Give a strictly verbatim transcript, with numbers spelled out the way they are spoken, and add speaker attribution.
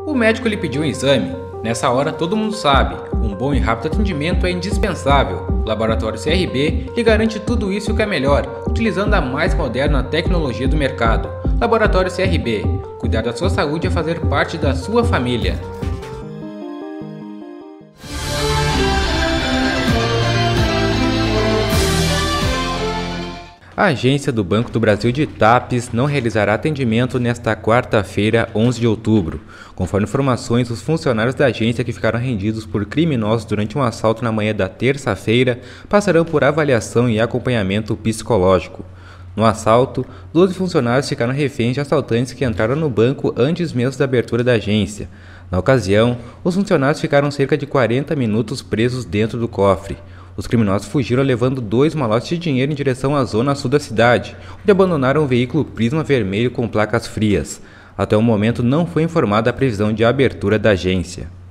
Speaker 1: O médico lhe pediu um exame. Nessa hora, todo mundo sabe, um bom e rápido atendimento é indispensável. O Laboratório C R B lhe garante tudo isso e o que é melhor, utilizando a mais moderna tecnologia do mercado. Laboratório C R B. Cuidar da sua saúde é fazer parte da sua família. A agência do Banco do Brasil de Tapes não realizará atendimento nesta quarta-feira, onze de outubro. Conforme informações, os funcionários da agência que ficaram rendidos por criminosos durante um assalto na manhã da terça-feira passarão por avaliação e acompanhamento psicológico. No assalto, doze funcionários ficaram reféns de assaltantes que entraram no banco antes mesmo da abertura da agência. Na ocasião, os funcionários ficaram cerca de quarenta minutos presos dentro do cofre. Os criminosos fugiram levando dois malotes de dinheiro em direção à zona sul da cidade, onde abandonaram um veículo Prisma vermelho com placas frias. Até o momento não foi informada a previsão de abertura da agência.